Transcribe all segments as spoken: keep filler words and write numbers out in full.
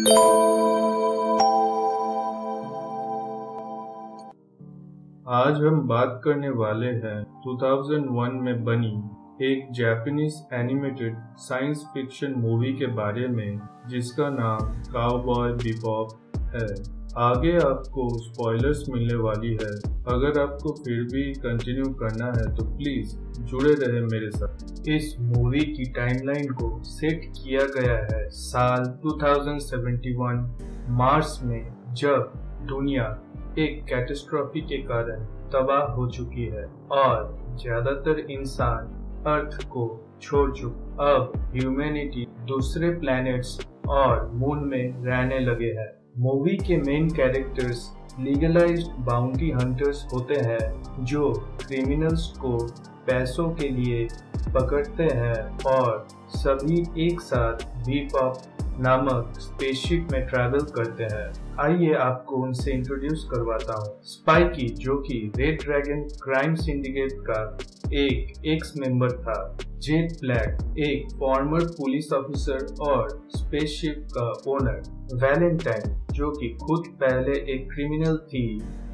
आज हम बात करने वाले हैं दो हज़ार एक में बनी एक Japanese animated science fiction movie के बारे में जिसका नाम काउबॉय बिबॉप है। आगे आपको स्पॉयलर्स मिलने वाली है। अगर आपको फिर भी कंटिन्यू करना है तो प्लीज जुड़े रहे मेरे साथ। इस मूवी की टाइमलाइन को सेट किया गया है साल दो हज़ार इकहत्तर मार्च में, जब दुनिया एक कैटास्ट्रॉफी के कारण तबाह हो चुकी है और ज्यादातर इंसान अर्थ को छोड़ चुके। अब ह्यूमैनिटी दूसरे प्लैनेट्स और मून में रहने लगे हैं। मूवी के main characters legalized bounty hunters होते हैं जो क्रिमिनल्स को पैसों के लिए पकड़ते हैं और सभी एक साथ बिबॉप नामक स्पेसशिप में ट्रैवल करते हैं। आइए आपको उनसे इंट्रोड्यूस करवाता हूँ। स्पाइकी, जो कि रेड ड्रैगन क्राइम सिंडिकेट का एक एक्स मेंबर था। जेट ब्लैक, एक फॉर्मर पुलिस ऑफिसर और स्पेसशिप का ओनर। वैलेंटाइन, जो कि खुद पहले एक क्रिमिनल थी।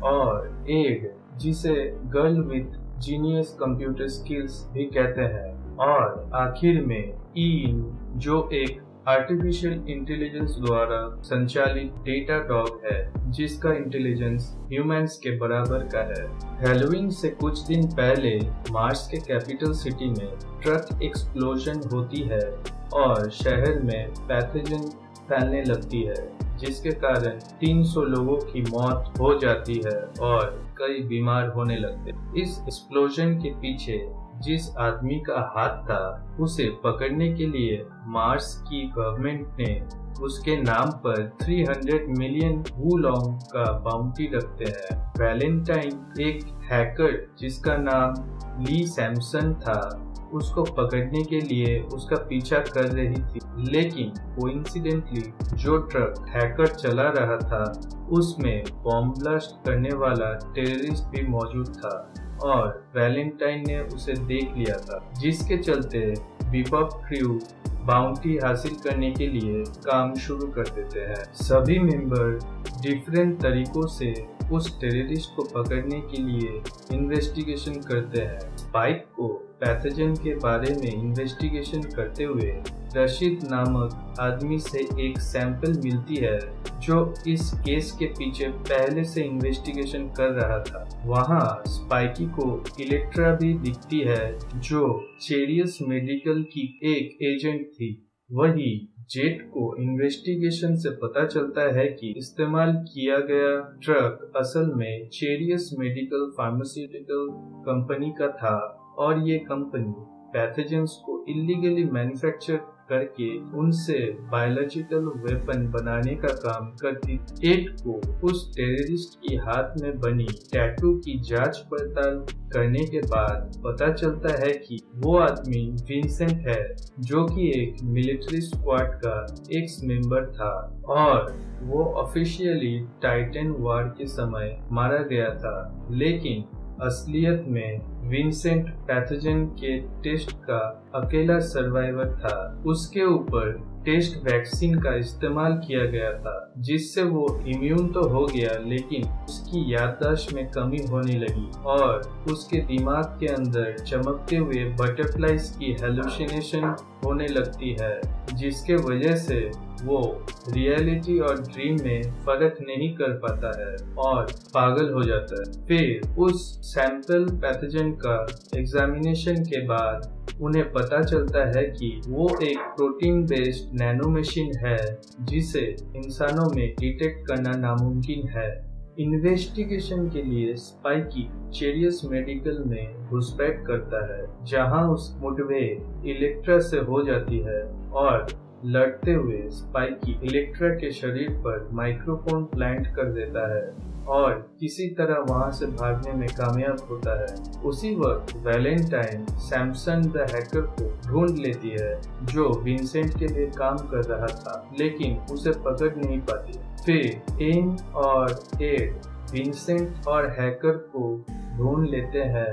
और एड, जिसे girl with genius computer skills भी कहते हैं। और आखिर में ईन, जो एक आर्टिफिशियल इंटेलिजेंस द्वारा संचालित डेटा डॉग है जिसका इंटेलिजेंस ह्यूमंस के बराबर का है। हैलोवीन से कुछ दिन पहले मार्स के कैपिटल सिटी में ट्रक एक्सप्लोजन होती है और शहर में पैथोजन फैलने लगती है, जिसके कारण तीन सौ लोगों की मौत हो जाती है और कई बीमार होने लगते हैं। इस एक्सप्लोजन के पीछे जिस आदमी का हाथ था उसे पकड़ने के लिए मार्स की गवर्नमेंट ने उसके नाम पर तीन सौ मिलियन वूलोंग का बाउंटी रखते हैं। वैलेंटाइन एक हैकर जिसका नाम ली सैमसन था, उसको पकड़ने के लिए उसका पीछा कर रही थी, लेकिन कोइंसिडेंटली जो ट्रक हैकर चला रहा था उसमें बॉम्ब ब्लास्ट करने वाला टेररिस्ट भी मौजूद था और वैलेंटाइन ने उसे देख लिया था, जिसके चलते बिबॉप क्रू बाउंटी हासिल करने के लिए काम शुरू कर देते हैं। सभी मेंबर डिफरेंट तरीकों से उस टेररिस्ट को पकड़ने के लिए इन्वेस्टिगेशन करते हैं। स्पाइक को पैथोजन के बारे में इन्वेस्टिगेशन करते हुए रशीद नामक आदमी से एक सैंपल मिलती है जो इस केस के पीछे पहले से इन्वेस्टिगेशन कर रहा था। वहाँ स्पाइकी को इलेक्ट्रा भी दिखती है जो चेरियस मेडिकल की एक एजेंट थी। वही जेट को इन्वेस्टिगेशन से पता चलता है कि इस्तेमाल किया गया ट्रक असल में चेरियस मेडिकल फार्मास्यूटिकल कंपनी का था और ये कंपनी पैथोजेंस को इलीगली मैन्युफैक्चर करके उनसे बायोलॉजिकल वेपन बनाने का काम करती। एड को उस टेररिस्ट की हाथ में बनी टैटू की जांच पड़ताल करने के बाद पता चलता है कि वो आदमी विंसेंट है, जो कि एक मिलिट्री स्क्वाड का एक्स मेंबर था और वो ऑफिशियली टाइटन वार के समय मारा गया था, लेकिन असलियत में विंसेंट पैथोजन के टेस्ट का अकेला सर्वाइवर था। उसके ऊपर टेस्ट वैक्सीन का इस्तेमाल किया गया था, जिससे वो इम्यून तो हो गया, लेकिन उसकी याददाश्त में कमी होने लगी और उसके दिमाग के अंदर चमकते हुए बटरफ्लाइज की हेलुसिनेशन होने लगती है, जिसके वजह से वो रियलिटी और ड्रीम में फर्क नहीं कर पाता है और पागल हो जाता है। फिर उस सैंपल पैथोजन का एग्जामिनेशन के बाद उन्हें पता चलता है कि वो एक प्रोटीन बेस्ड नैनो मशीन है जिसे इंसानों में डिटेक्ट करना नामुमकिन है। इन्वेस्टिगेशन के लिए स्पाइकी चेरियस मेडिकल में घुसपैठ करता है, जहां उस मुठभेड़ इलेक्ट्रा से हो जाती है और लड़ते हुए स्पाइकी इलेक्ट्रा के शरीर पर माइक्रोफोन प्लांट कर देता है और किसी तरह वहां से भागने में कामयाब होता है। उसी वक्त वैलेंटाइन सैमसन द हैकर को ढूंढ लेती है, जो विंसेंट के लिए काम कर रहा था, लेकिन उसे पकड़ नहीं पाती। फिर एन और एड विंसेंट और हैकर को ढूंढ लेते हैं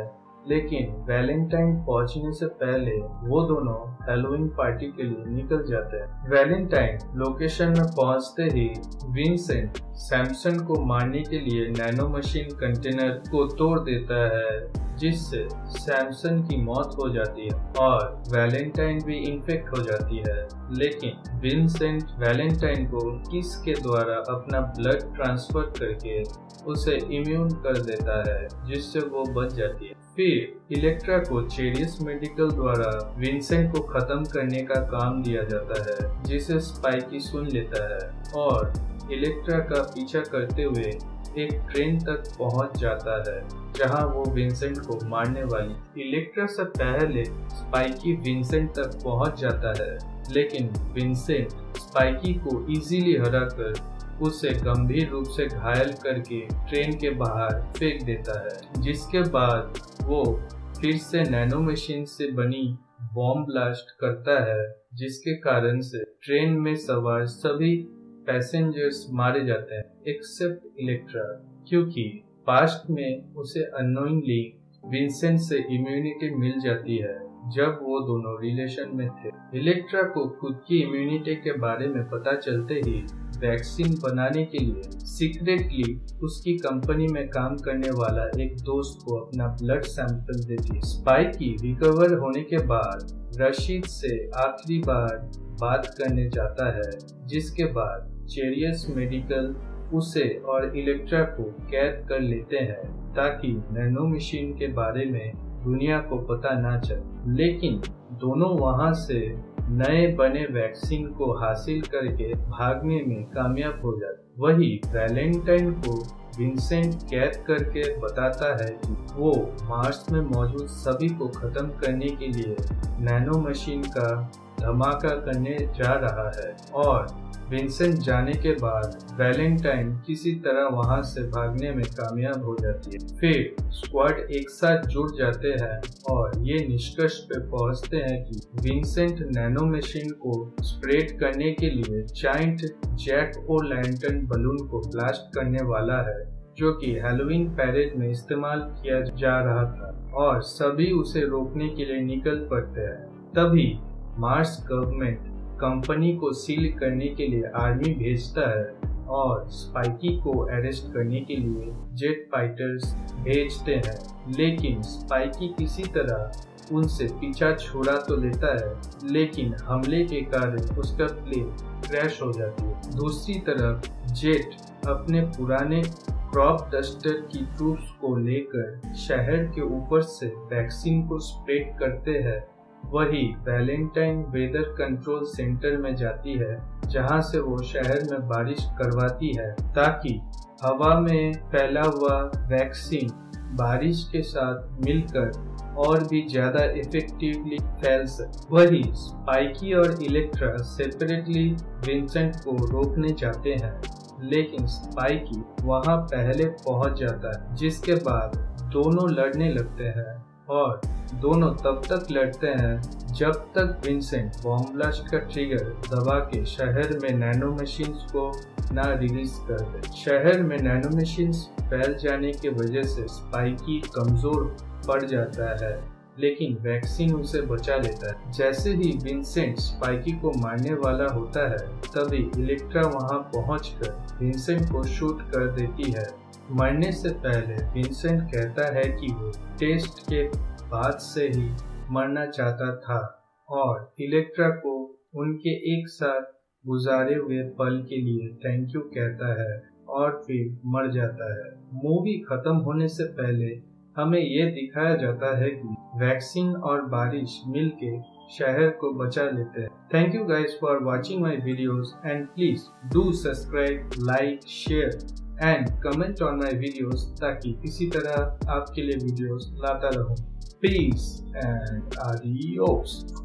लेकिन वैलेंटाइन पहुंचने से पहले वो दोनों हैलोवीन पार्टी के लिए निकल जाते हैं। वैलेंटाइन लोकेशन में पहुंचते ही विंसेंट सैमसन को मारने के लिए नैनो मशीन कंटेनर को तोड़ देता है, जिससे सैमसन की मौत हो जाती है और वैलेंटाइन भी इन्फेक्ट हो जाती है। लेकिन विंसेंट वैलेंटाइन को किस के द्वारा अपना ब्लड ट्रांसफर करके उसे इम्यून कर देता है, जिससे वो बच जाती है। फिर इलेक्ट्रा को चेरियस मेडिकल द्वारा विंसेंट को खत्म करने का काम दिया जाता है, जिसे स्पाइकी सुन लेता है और इलेक्ट्रा का पीछा करते हुए एक ट्रेन तक पहुंच जाता है, जहां वो विंसेंट को मारने वाली। इलेक्ट्रा से पहले स्पाइकी विंसेंट तक पहुंच जाता है, लेकिन विंसेंट स्पाइकी को इजीली हराकर उसे गंभीर रूप से घायल करके ट्रेन के बाहर फेंक देता है, जिसके बाद वो फिर से नैनो मशीन से बनी बॉम्ब ब्लास्ट करता है, जिसके कारण से ट्रेन में सवार सभी पैसेंजर्स मारे जाते हैं एक्सेप्ट इलेक्ट्रा, क्योंकि पास्ट में उसे अननोइंगली विंसेंट से इम्यूनिटी मिल जाती है जब वो दोनों रिलेशन में थे। इलेक्ट्रा को खुद की इम्यूनिटी के बारे में पता चलते ही वैक्सीन बनाने के लिए सीक्रेटली उसकी कंपनी में काम करने वाला एक दोस्त को अपना ब्लड सैंपल देती है। स्पाइकी रिकवर होने के बाद रशीद से आखिरी बार बात करने जाता है, जिसके बाद चेरियस मेडिकल उसे और इलेक्ट्रा को कैद कर लेते हैं ताकि नैनो मशीन के बारे में दुनिया को पता ना चले। लेकिन दोनों वहां से नए बने वैक्सीन को हासिल करके भागने में कामयाब हो जाते। वही वैलेंटाइन को विंसेंट कैद करके बताता है कि वो मार्स में मौजूद सभी को खत्म करने के लिए नैनो मशीन का धमाका करने जा रहा है और विंसेंट जाने के बाद वैलेंटाइन किसी तरह वहां से भागने में कामयाब हो जाती है। फिर स्क्वाड एक साथ जुड़ जाते हैं और ये निष्कर्ष पे पहुंचते हैं कि विंसेंट नैनो मशीन को स्प्रेड करने के लिए giant jack o lantern balloon को ब्लास्ट करने वाला है, जो कि हैलोवीन पैरेड में इस्तेमाल किया जा रहा था और सभी उसे रोकने के लिए निकल पड़ते हैं। तभी मार्स गवर्नमेंट कंपनी को सील करने के लिए आर्मी भेजता है और स्पाइकी को अरेस्ट करने के लिए जेट फाइटर्स भेजते हैं, लेकिन स्पाइकी किसी तरह उनसे पीछा छुड़ा तो लेता है, लेकिन हमले के कारण उसका प्लेन क्रैश हो जाती है। दूसरी तरफ जेट अपने पुराने क्रॉप डस्टर की ट्रूप्स को लेकर शहर के ऊपर से वैक्सीन को स्प्रेड करते हैं। वही वैलेंटाइन वेदर कंट्रोल सेंटर में जाती है, जहां से वो शहर में बारिश करवाती है ताकि हवा में फैला हुआ वैक्सीन बारिश के साथ मिलकर और भी ज्यादा इफेक्टिवली फैल सके। वही स्पाइकी और इलेक्ट्रा सेपरेटली विंसेंट को रोकने जाते हैं, लेकिन स्पाइकी वहां पहले पहुंच जाता है, जिसके बाद दोनों लड़ने लगते हैं और दोनों तब तक लड़ते हैं जब तक विंसेंट बॉम्ब ब्लास्ट का ट्रिगर दबा के शहर में नैनो मशीन्स को ना रिलीज कर दे। शहर में नैनो मशीन्स फैल जाने की वजह से स्पाइकी कमजोर पड़ जाता है, लेकिन वैक्सीन उसे बचा लेता है। जैसे ही विंसेंट स्पाइकी को मारने वाला होता है, तभी इलेक्ट्रा वहां पहुंचकर विंसेंट को शूट कर देती है। मरने से पहले विंसेंट कहता है कि वो टेस्ट के बाद से ही मरना चाहता था और इलेक्ट्रा को उनके एक साथ गुजारे हुए पल के लिए थैंक यू कहता है और फिर मर जाता है। मूवी खत्म होने से पहले हमें ये दिखाया जाता है कि वैक्सीन और बारिश मिलके शहर को बचा लेते हैं। Thank you guys for watching my videos and please do subscribe, like, share and comment on my videos ताकि इसी तरह आपके लिए वीडियोज लाता रहूं। Peace and adios.